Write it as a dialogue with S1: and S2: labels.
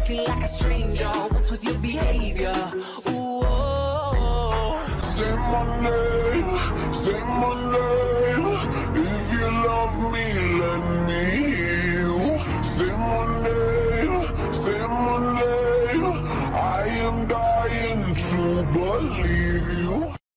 S1: acting like a stranger. What's with your behavior? Ooh, oh.
S2: Say my name, say my name. If you love me, let me hear you. Say my name.